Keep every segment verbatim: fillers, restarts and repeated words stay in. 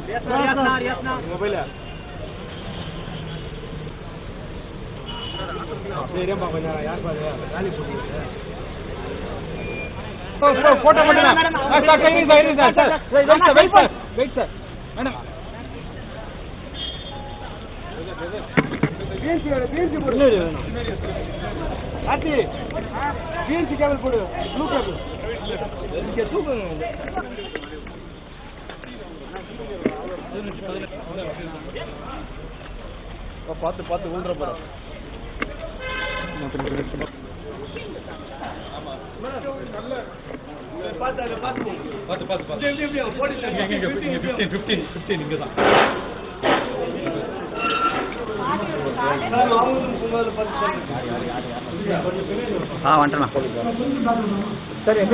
மொபைல சரிப்பா கொஞ்சம் யார் பாரு காலி போட்டு போட்டோ மட்டும் சார் கைவி சார் இரு sir sir wait sir wait sir madam BNC வேணும் பிஎன்சி போடு வேணும் ஆத்தி பிஎன்சி கேபிள் போடு ப்ளூ கேபிள் இங்கே தூக்குங்க பார்த்து பார்த்து ஊன்ற போற பார்த்து பார்த்து பார்த்து இங்கே தான் ஆ வந்துட்டேண்ணா சரி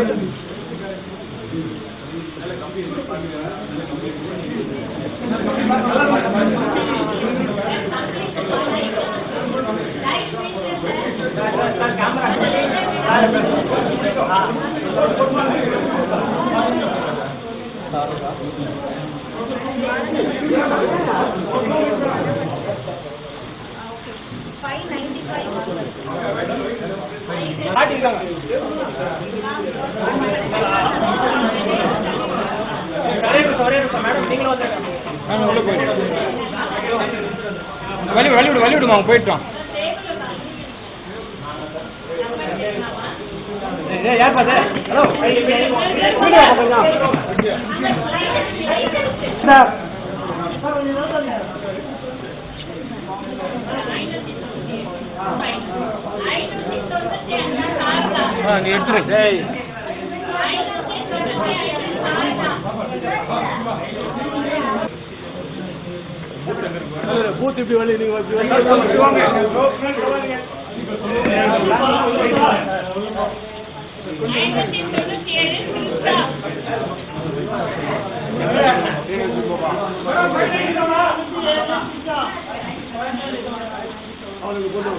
வழி வழி விடு வழி விடுமா போயிட்டோம் யார் பாத்து ஹலோ சார் அங்கே எடுத்துரு பூத்து இப்படி வழி அவனுக்கு போட்டு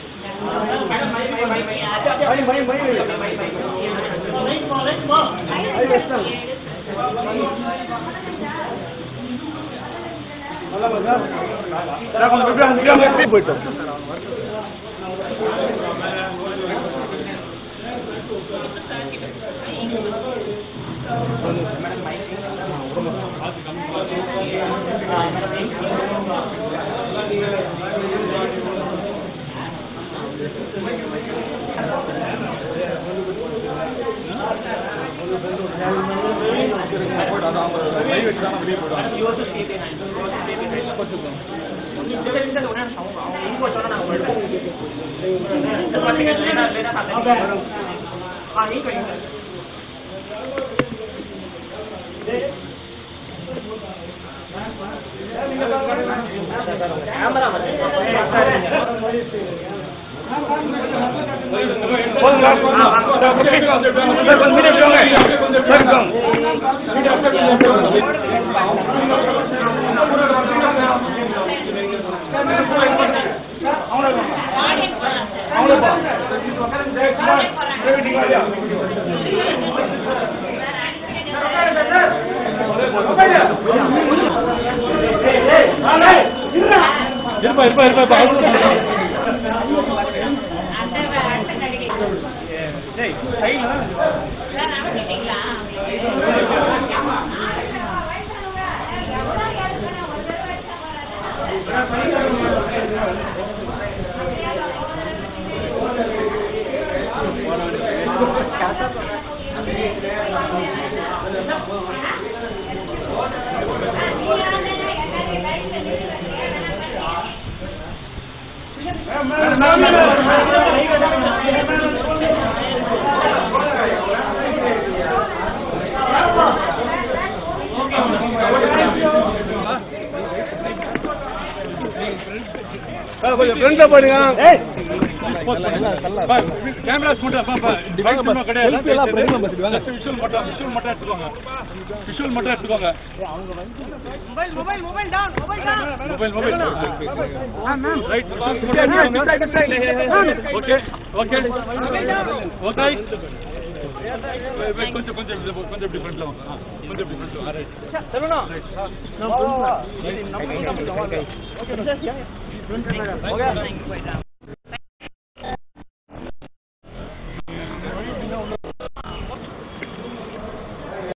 போயிட்டோம் இருப்பா இருப்பா இருப்பா கொஞ்சம் ஃப்ரெண்ட்ல போடுங்க. ஏய் கேமராஸ் மட்டும் பாப்பா டிவைஸ் மட்டும் கிடையாது. எல்லாம் பிரேம்ல பத்திட்டு வாங்க. விஷுவல் மட்டும் விஷுவல் மட்டும் எடுத்துக்கோங்க. விஷுவல் மட்டும் எடுத்துக்கோங்க. Mobile mobile mobile down mobile down mobile mobile ah ma'am right okay okay okay கொஞ்சம் கொஞ்சம் கொஞ்சம் டிஃபரெண்ட்ல வாங்க கொஞ்சம் டிஃபரெண்ட்ல வாங்க ரைட் செல்லுனா நான் ஓகே ஓகே